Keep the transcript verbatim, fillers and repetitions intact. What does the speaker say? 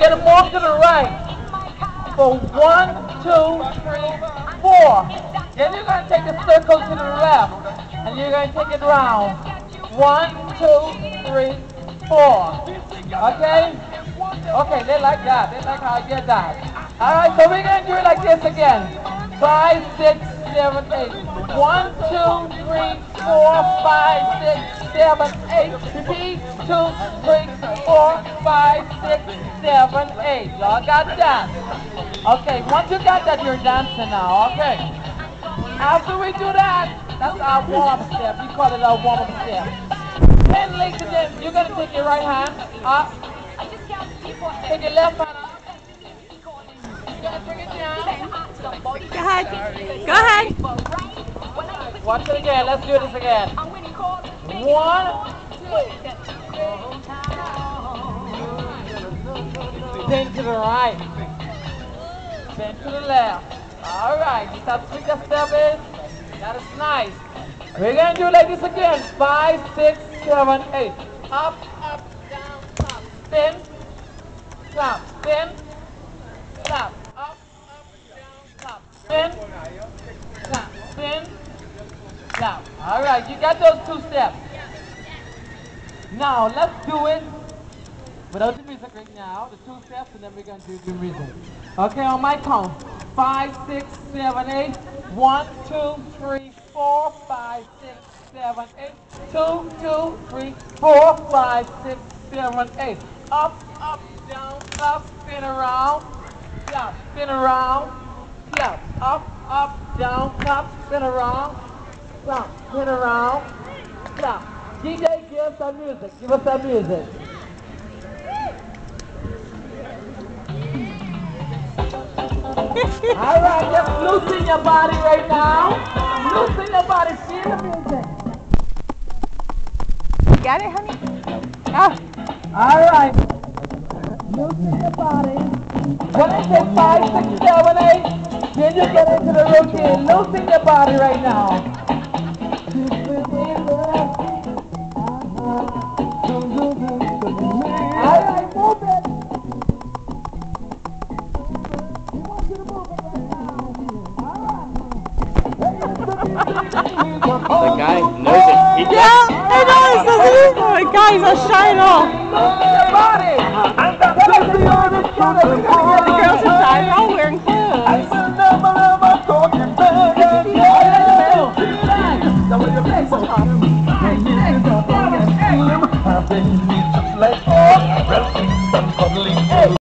going to move to the right for one, two, three, four. Then you're going to take a circle to the left, and you're going to take it round. One, two, three, four. Okay? Okay, they like that. They like how I get that. All right, so we're going to do it like this again. Five, six, seven, eight. One, two, three, four, five, six, seven, eight. Repeat. Two, three, four, five, six, seven, eight. Y'all got that? Okay, once you got that, you're dancing now. Okay. After we do that, that's our warm-up step. We call it our warm-up step. Then, ladies and gentlemen, you're going to take your right hand up. Take your left hand up. You're going to bring it down. Go ahead. Go ahead. Watch it again. Let's do this again. One, two. Spin to the right. Spin to the left. All right. You see how sweet that step is? That is nice. We're going to do it like this again. Five, six, seven, eight. Up, up, down, up. Spin. Stop. Spin. Stop. Up, up, down, stop. Spin. Stop. Spin. Stop. All right. You got those two steps. Now, let's do it without the music right now. The two steps, and then we're going to do the music. Okay, on my count. Five, six, seven, eight. One, two, three, four, five, six, seven, eight. Two, two, three, four, five, six, seven, eight. Up, up, down, up, spin around. Yeah, spin around. Yeah, up, up, down, up, spin around. Yeah, spin around. Yeah. D J, give us some music. Give us some music. All right, just loosen your body right now. Loosen your body. Feel the music. You got it, honey? Oh. All right. Loosen your body. When I say five, six, seven, eight, then you get into the routine. Loosen your body right now. All right, move it. We want you to move it right now. The guy knows it. He Yeah, he knows it. The guys are shine off. Move your body. And the